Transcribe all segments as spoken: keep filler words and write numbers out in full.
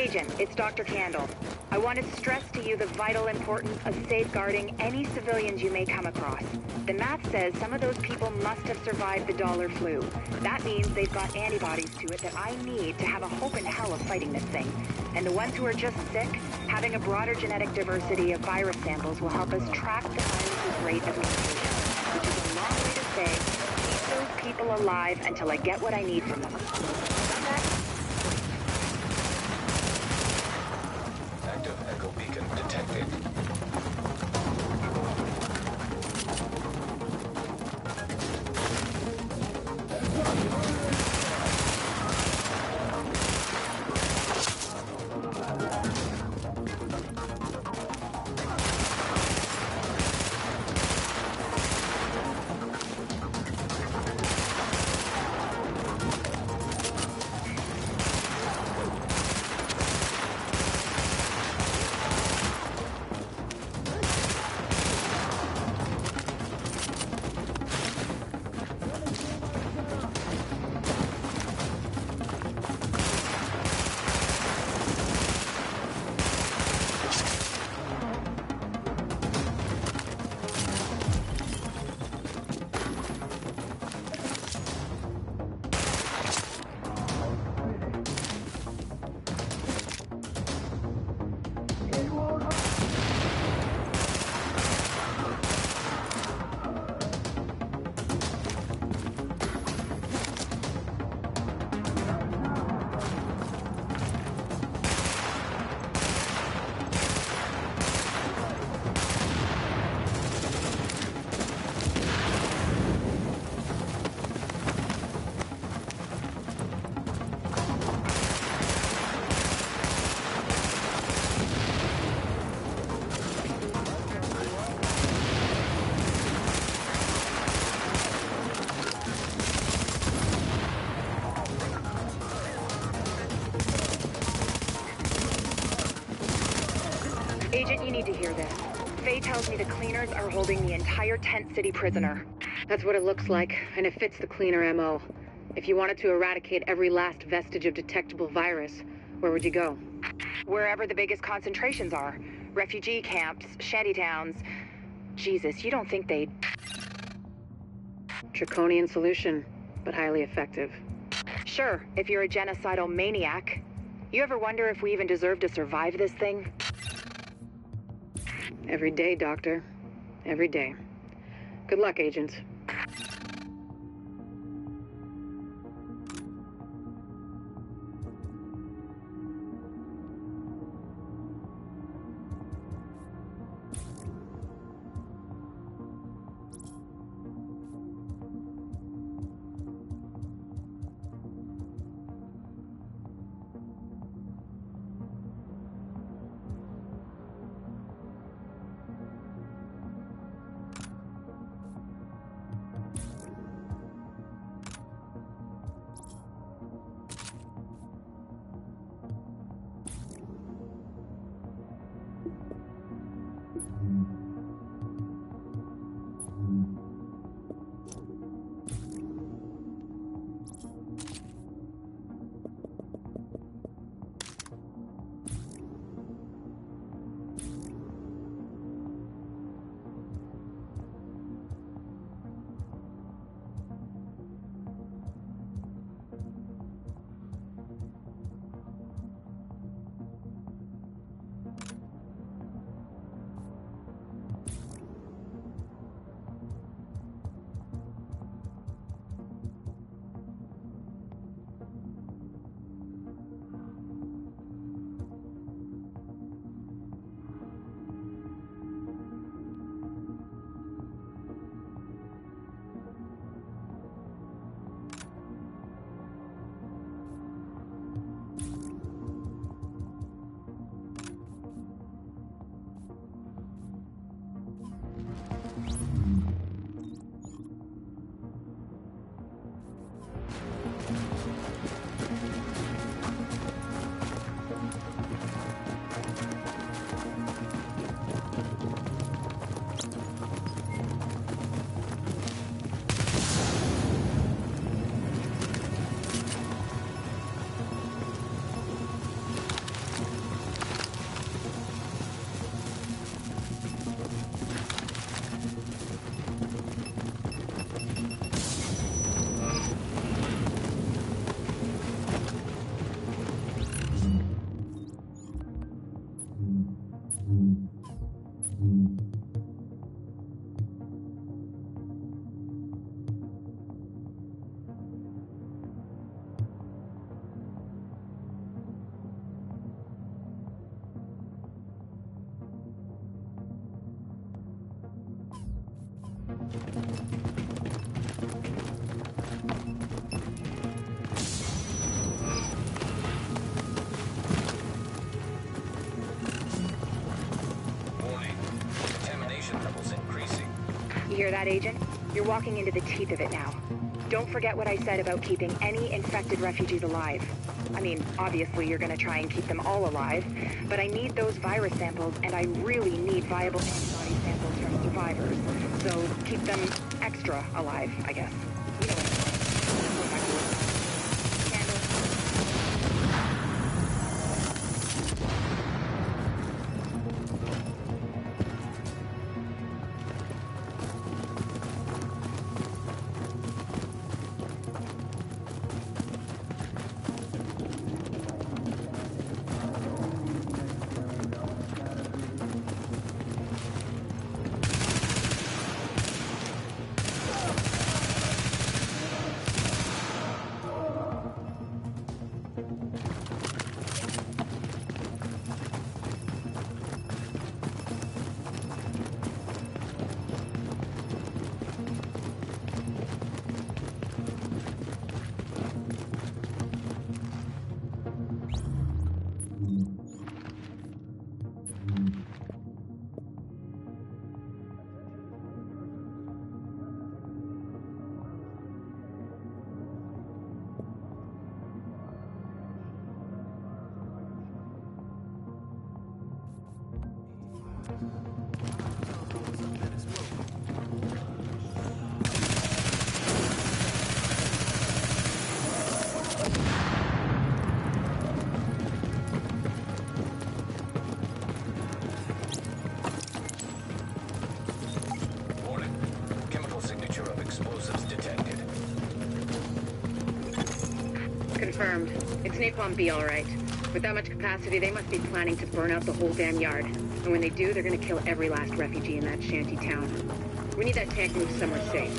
Agent, it's Doctor Candle. I want to stress to you the vital importance of safeguarding any civilians you may come across. The math says some of those people must have survived the dollar flu. That means they've got antibodies to it that I need to have a hope in hell of fighting this thing. And the ones who are just sick, having a broader genetic diversity of virus samples will help us track the virus's rate of mutation. Which is a long way to say, keep those people alive until I get what I need from them. Active echo beacon detected. Agent, you need to hear this. Faye tells me the cleaners are holding the entire Tent City prisoner. That's what it looks like, and it fits the cleaner M O. If you wanted to eradicate every last vestige of detectable virus, where would you go? Wherever the biggest concentrations are. Refugee camps, shantytowns. Jesus, you don't think they'd... Draconian solution, but highly effective. Sure, if you're a genocidal maniac. You ever wonder if we even deserve to survive this thing? Every day, Doctor. Every day. Good luck, agents. You hear that, Agent? You're walking into the teeth of it now. Don't forget what I said about keeping any infected refugees alive. I mean, obviously you're gonna try and keep them all alive, but I need those virus samples, and I really need viable antibody samples from survivors. So keep them extra alive, I guess. You know what I mean. Go back to work. Candle. Confirmed. It's Napalm B, all right. With that much capacity, they must be planning to burn out the whole damn yard. And when they do, they're gonna kill every last refugee in that shanty town. We need that tank moved somewhere safe.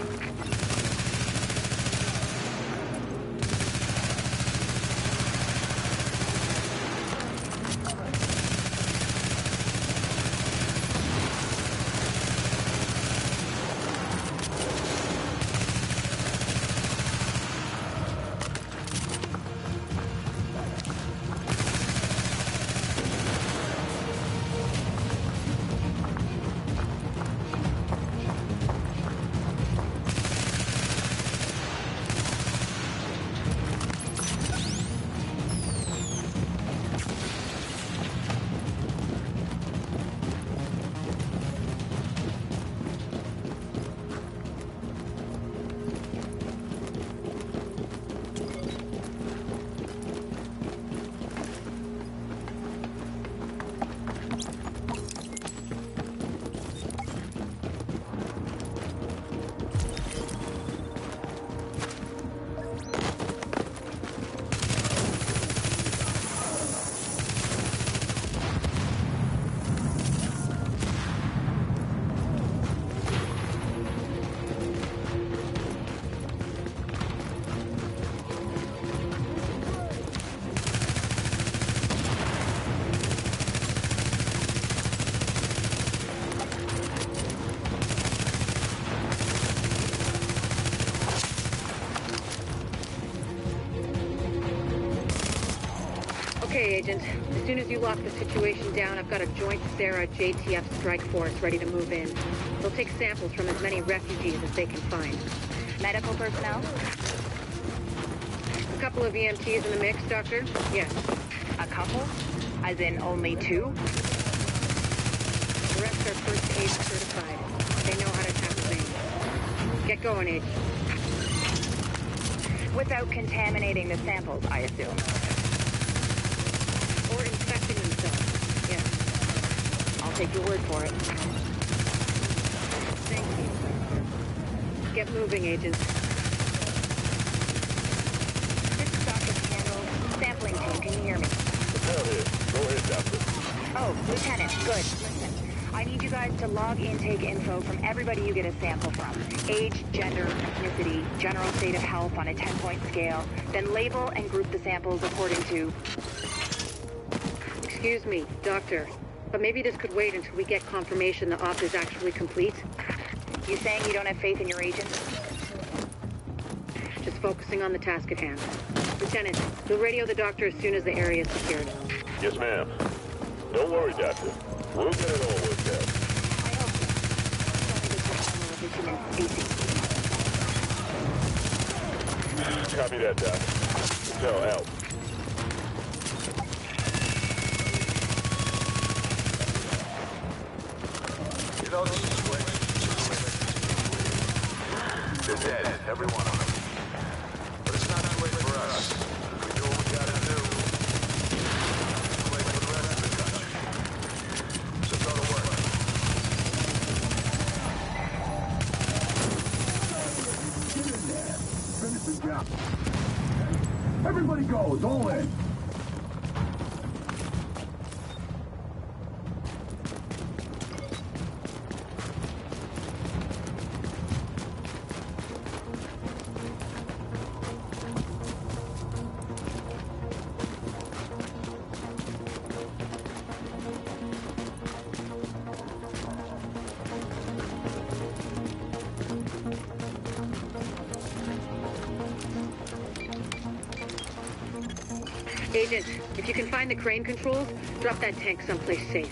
Okay, Agent. As soon as you lock the situation down, I've got a joint Sarah J T F strike force ready to move in. They'll take samples from as many refugees as they can find. Medical personnel? A couple of E M Ts in the mix, Doctor? Yes. A couple? As in only two? The rest are first aid certified. They know how to tackle things. Get going, Agent. Without contaminating the samples, I assume. Or infecting themselves. Yes. I'll take your word for it. Thank you. Get moving, Agent. This is Doctor Candle. Sampling team, can you hear me? Go ahead. Go ahead, Doctor. Oh, Lieutenant, good. Listen, I need you guys to log intake info from everybody you get a sample from. Age, gender, ethnicity, general state of health on a ten-point scale. Then label and group the samples according to... Excuse me, Doctor, but maybe this could wait until we get confirmation the op is actually complete? You saying you don't have faith in your agents? Just focusing on the task at hand. Lieutenant, you'll radio the doctor as soon as the area is secured. Yes, ma'am. Don't worry, Doctor. We'll get it all worked out. I hope so. It's only the human species. Copy that, Doc. Tell out. You don't need to switch. They're dead, every one of them. But it's not too late for us. We do what we gotta do. It's too late for the rest of the country. So go to work. Get in there. Finish the job. Everybody goes, all in. Agent, if you can find the crane controls, drop that tank someplace safe.